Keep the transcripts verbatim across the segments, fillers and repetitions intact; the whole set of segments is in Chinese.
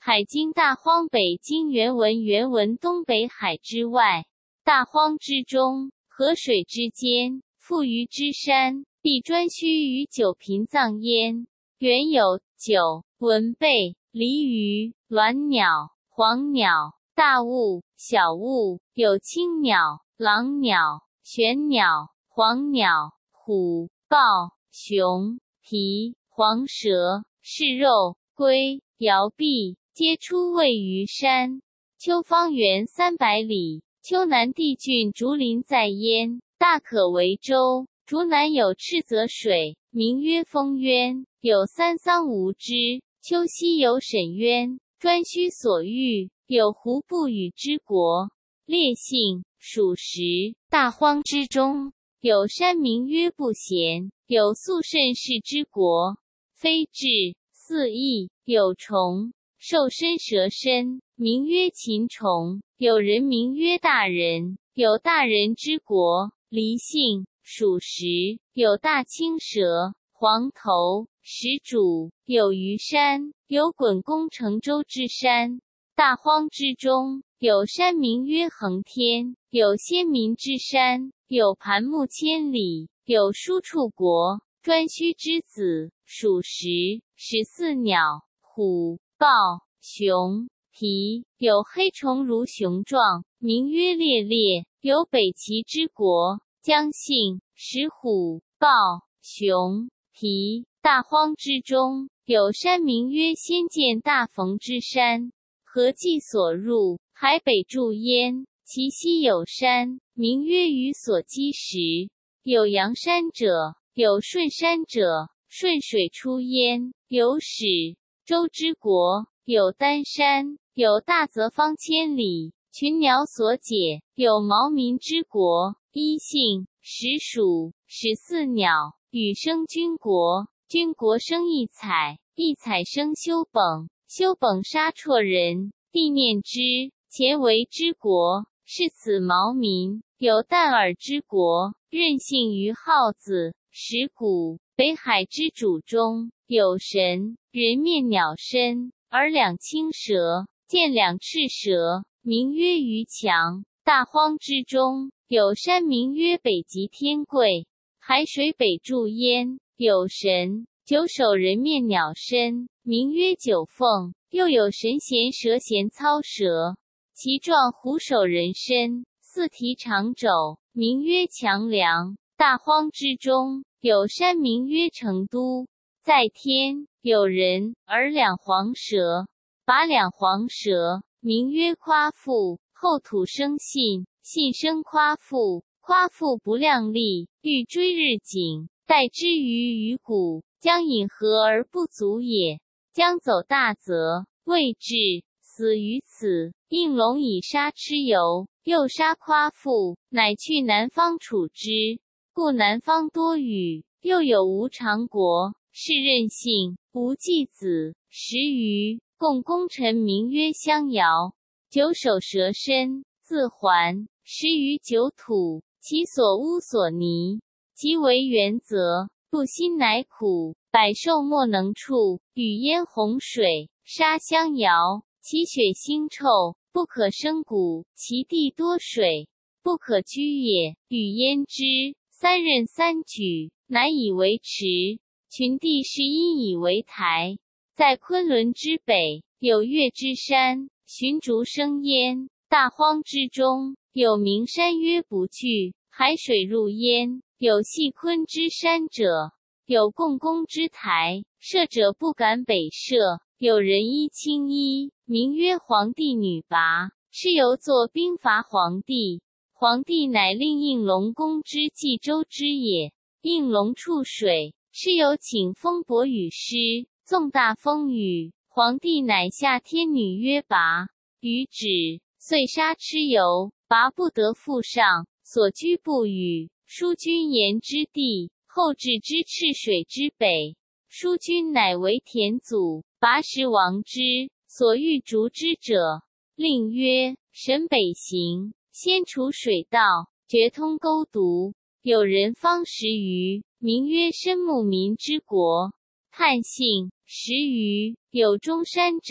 海经大荒北经原文原文东北海之外，大荒之中，河水之间，覆于之山，必专须于九频藏焉。原有九文贝、离鱼、鸾鸟、黄鸟、大物、小物，有青鸟、狼鸟、玄鸟、黄鸟、虎、豹、熊、皮、黄蛇、是肉、龟、摇臂，皆出位于山。丘方圆三百里，丘南地峻，竹林在焉，大可为州。竹南有赤泽水，名曰丰渊，有三桑无之；丘西有沈渊，专须所欲，有胡不语之国。烈性，属实。大荒之中，有山名曰不闲，有宿甚氏之国。非至，四翼，有虫，兽身蛇身，名曰禽虫；有人名曰大人，有大人之国。离性，属实。有大青蛇，黄头，始主，有余山，有滚弓乘舟之山。大荒之中，有山名曰恒天，有先民之山，有盘木千里，有书处国，专须之子，属实。十四鸟，虎、豹、熊、皮，有黑虫如熊状，名曰烈烈，有北齐之国。姜姓，石虎、豹、熊、皮。大荒之中，有山名曰先见大逢之山。河既所入，海北注焉，其西有山，名曰鱼所击石。有阳山者，有顺山者，顺水出焉，有始。周之国，有丹山，有大泽方千里，群鸟所解，有毛民之国。一姓，始属。十四鸟，羽生君国，君国生异彩，异彩生修本，修本杀绰人，帝念之，前为之国，是此毛民。有旦耳之国，任性于号子。石鼓，北海之主中，有神，人面鸟身，耳两青蛇，见两赤蛇，名曰鱼强。大荒之中，有山名曰北极天贵，海水北注焉，有神，九首人面鸟身，名曰九凤。又有神衔蛇衔操蛇，其状虎首人身，四蹄长肘，名曰强梁。大荒之中，有山名曰成都，在天。有人，耳两黄蛇，把两黄蛇，名曰夸父。后土生信，信生夸父，夸父不量力，欲追日景，待之于鱼骨，将饮河而不足也。将走大泽，未至，死于此。应龙以杀蚩尤，又杀夸父，乃去南方处之。故南方多雨。又有吴长国，是任性，无继子，十余，共功臣名曰襄尧。九首蛇身，自环，十余九土，其所污所泥，其为原则，不辛乃苦，百兽莫能触。雨淹洪水，杀襄尧，其血腥臭，不可生谷，其地多水，不可居也。雨淹之，三仞三举，乃以为池，群地是因以为台。在昆仑之北，有月之山，寻竹生焉。大荒之中，有名山曰不惧，海水入焉。有系昆之山者，有共工之台，射者不敢北射。有人衣青衣，名曰黄帝女拔，是由作兵伐黄帝。黄帝乃令应龙攻之冀州之也。应龙触水，是由请风伯雨师，纵大风雨。黄帝乃下天女曰拔，雨止，遂杀蚩尤。拔不得复上，所居不语。疏君言之地，后至之赤水之北。疏君乃为田祖，拔时亡之。所欲逐之者，令曰：神北行，先除水道，决通沟渎。有人方十余，名曰申牧民之国。汉姓，十余。有中山者，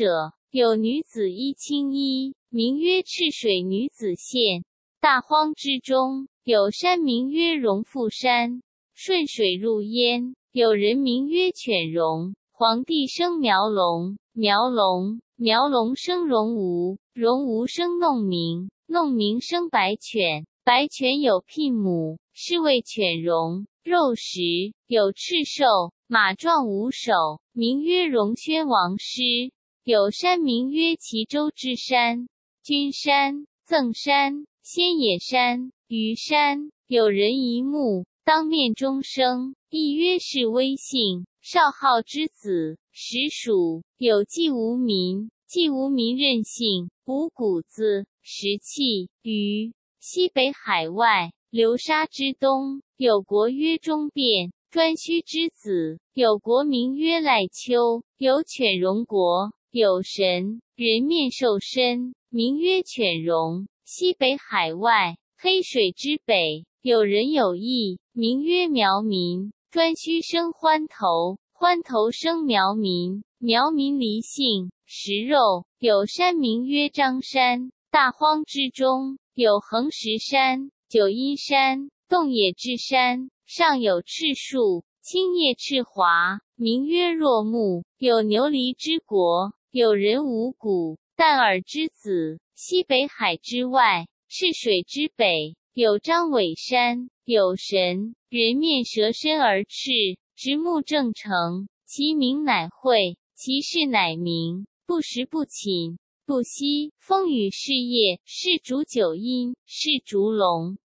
有女子衣青衣，名曰赤水女子线。大荒之中，有山名曰荣富山，顺水入焉，有人名曰犬戎。黄帝生苗龙，苗龙苗龙生荣吴，荣吴生弄明，弄明生白犬，白犬有牝母，是谓犬戎。肉食，有赤兽，马状无首，名曰荣宣王师。有山名曰齐州之山、君山、赠山、仙野山、虞山。有人一目，当面中生，亦曰是威信，少昊之子，实属。有季无民，季无民任性，无谷子，食气。虞，西北海外，流沙之东，有国曰中变，颛顼之子，有国名曰赖丘。有犬戎国，有神，人面兽身，名曰犬戎。西北海外，黑水之北，有人有义，名曰苗民。颛顼生欢头，欢头生苗民，苗民离性，食肉。有山名曰张山。大荒之中，有横石山、九阴山、洞野之山，上有赤树，青叶赤华，名曰若木。有牛犁之国，有人无骨，旦耳之子。西北海之外，赤水之北，有张尾山，有神，人面蛇身而赤，直目正成，其名乃晦，其事乃明。不食不寝，不息，风雨是夜，是主九阴，是烛龙。